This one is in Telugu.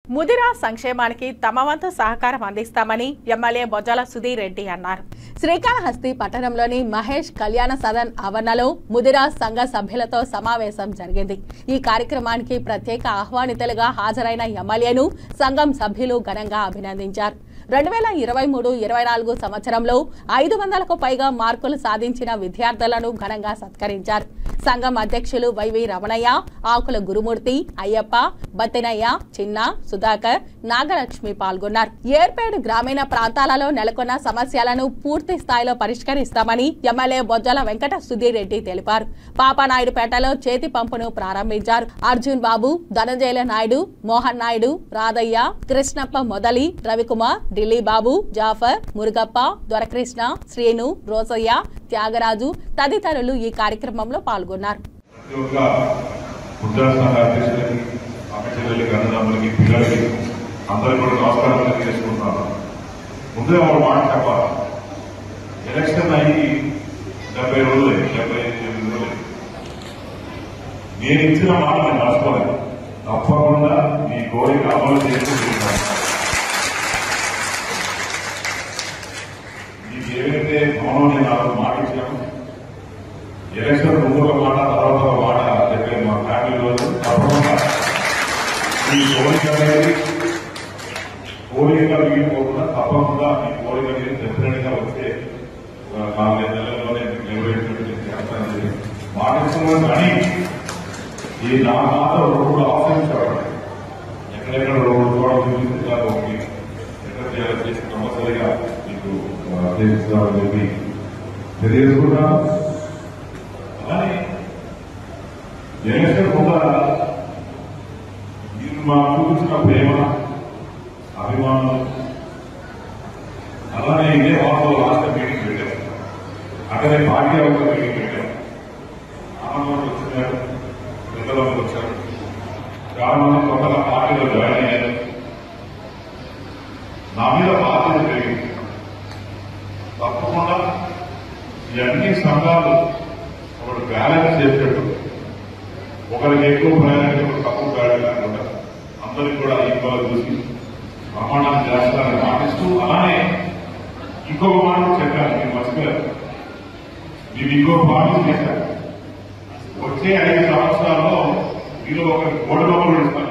ముదిరా సంక్షేమానికి తమ వంతు సహకారం అందిస్తామని ఎమ్మెల్యే బొజ్జల సుధీర్ రెడ్డి అన్నారు. శ్రీకాళహస్తి పట్టణంలోని మహేష్ కళ్యాణ సదన్ ఆవరణలో ముదిరా సంఘ సభ్యులతో సమావేశం జరిగింది. ఈ కార్యక్రమానికి ప్రత్యేక ఆహ్వానితులుగా హాజరైన ఎమ్మెల్యేను సంఘం సభ్యులు ఘనంగా అభినందించారు. 2023-24 సంవత్సరంలో 500కు పైగా మార్కులు సాధించిన విద్యార్థులను ఘనంగా సత్కరించారు. సంఘం అధ్యక్షులు వైవి రమణయ్య, ఆకుల గురుమూర్తి, అయ్యప్ప, బత్తినయ్య, చిన్న, సుధాకర్, నాగలక్ష్మి పాల్గొన్నారు. ఏర్పేడు గ్రామీణ ప్రాంతాలలో నెలకొన్న సమస్యలను పూర్తి స్థాయిలో పరిష్కరిస్తామని ఎమ్మెల్యే బొజ్జల వెంకట సుధీర్ రెడ్డి తెలిపారు. పాపనాయుడుపేటలో చేతి పంపును ప్రారంభించారు. అర్జున్ బాబు, ధనంజయ నాయుడు, మోహన్ నాయుడు, రాధయ్య, కృష్ణప్ప మొదలి, రవికుమార్, ఢిల్లీ బాబు, జాఫర్, మురుగప్ప, దొరకృష్ణ, శ్రీను, రోసయ్య, త్యాగరాజు తదితరులు ఈ కార్యక్రమంలో పాల్గొన్నారు. నేను ఇచ్చిన మాటలు మర్చిపోలేదు. తప్పకుండా మీ కోరిక అమలు చేసుకుంటున్నాను. మీకు ఏవైతే మౌనం నేను నాకు మాట ఇచ్చాను, ఎలక్షన్ ముందు ఒక మాట తర్వాత ఒక మాట చెప్పాను మా ఫ్యామిలీలో. తప్పకుండా మీ కోరిక అనేది కోరికగా మిగిలిపోకుండా తప్పకుండా మీ కోరిక అనేది డెఫినెట్ గా వస్తే 4-5 నెలల్లోనే నెరవేర్చినట్టు మాట ఇస్తున్నాను. కానీ ఈ నా మాట రోడ్డు ఆశ్రయించాడు. ఎక్కడెక్కడ రోడ్డు చూడాలి చూపిస్తారు, ఎక్కడ చేయాలి కంపల్సరిగా మీకు తెలుసుకోవాలని చెప్పి తెలియజేసుకుంటాను. అలానే ఎలక్షన్ ముందర మీరు మా చూపించిన ప్రేమ, అభిమానం, అలానే ఇదే వార్తలు రాష్ట్ర మీటింగ్ పెట్టారు. అక్కడే పార్టీ ఒక మీటింగ్ పెట్టారు. ఆనందం వచ్చినారు, పెద్దలకు వచ్చారు. చాలా మంది కొత్తగా పార్టీలో జాయిన్ అయ్యారు. నా మీద బాధ్యత పెరిగింది. తప్పకుండా ఈ అన్ని సంఘాలు ఒకటి బ్యాలెన్స్ చేసేట్టు, ఒకరికి ఎక్కువ ప్రయాణం, ఒకటి తక్కువ ప్రయాణం కాకుండా అందరికి కూడా ఈక్వల్ చూసి ప్రమాణాలు చేస్తారని మాటిస్తూ, అలానే ఇంకొక మాట చెప్పాను, మీరు మర్చిపోయారు. మీరు ఇంకొక పార్టీ చేశారు. వచ్చే 5 సంవత్సరాల్లో మీరు ఒకరికి 3 ఇస్తారు.